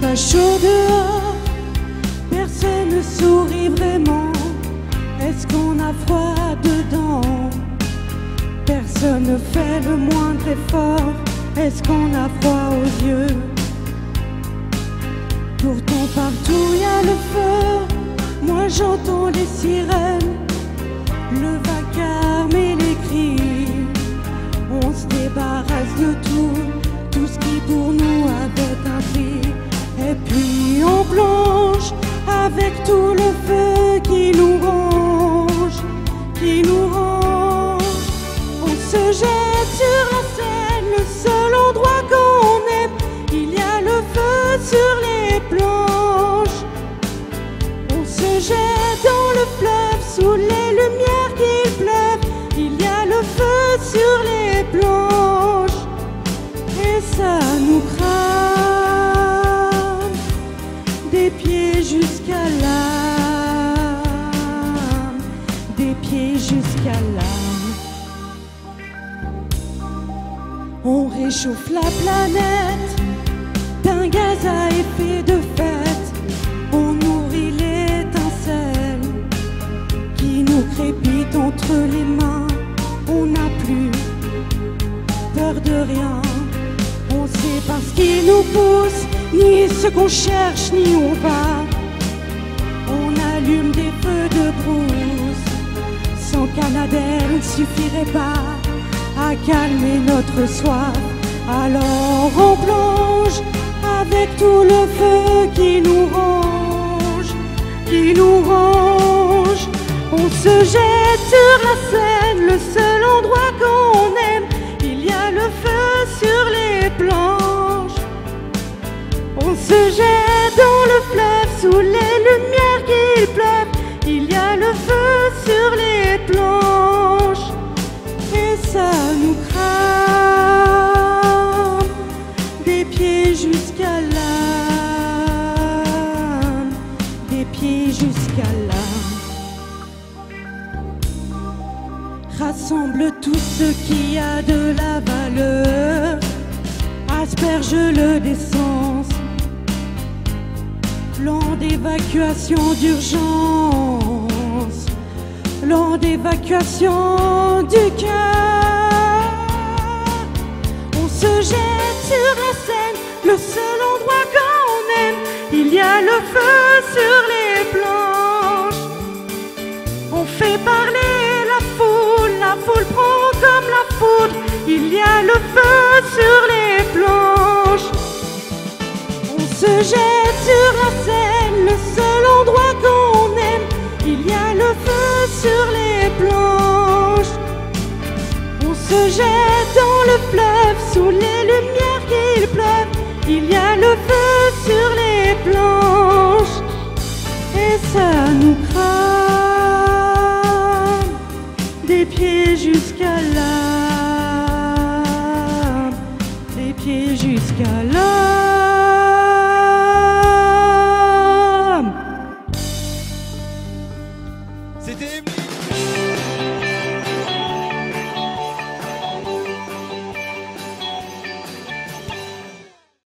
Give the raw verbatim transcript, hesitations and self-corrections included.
a chaud dehors, personne ne sourit vraiment. Est-ce qu'on a froid dedans? Personne ne fait le moindre effort. Est-ce qu'on a froid aux yeux? Pourtant partout il y a le feu. Moi j'entends les sirènes, le vacarme et les cris. On se débarrasse de tout, tout ce qui pour nous avait un prix. Et puis on plonge avec tout le feu qui nous ronge, qui nous ronge. On se jette sur la Seine, le seul endroit qu'on aime. Il y a le feu sur les planches. On se jette dans le fleuve sous les lumières qu'il pleuve. Il y a le feu sur les planches et ça nous crame des pieds jusqu'à l'âme, des pieds jusqu'à l'âme. On réchauffe la planète d'un gaz à effet de fête. On nourrit l'étincelle qui nous crépite entre les mains. On n'a plus peur de rien. On sait pas ce qui nous pousse, ni ce qu'on cherche, ni où on va. On allume des feux de brousse. Sans Canadair, il ne suffirait pas à calmer notre soif. Alors on plonge avec tout le feu qui nous ronge, qui nous ronge. On se jette sur la Seine, le seul endroit qu'on aime. Il y a le feu sur les planches. On se jette dans le fleuve sous les lumières qu'il pleuve. Il y a le feu sur les planches et ça nous crame des pieds jusqu'à l'âme, des pieds jusqu'à l'âme. Rassemble tout ce qui a de la valeur, asperge-le d'essence. Plan d'évacuation d'urgence, plan d'évacuation du cœur. On se jette sur la Seine, le seul endroit qu'on aime. Il y a le feu sur les planches. On fait parler la foule, la foule prend comme la foudre. Il y a le feu sur les planches. On se jette sur la Seine, le seul endroit qu'on aime. Il y a le feu sur les planches. On se jette dans le fleuve sous les lumières qu'il pleuve. Il y a le feu sur les planches et ça nous crame des pieds jusqu'à l'âme, des pieds jusqu'à l'âme.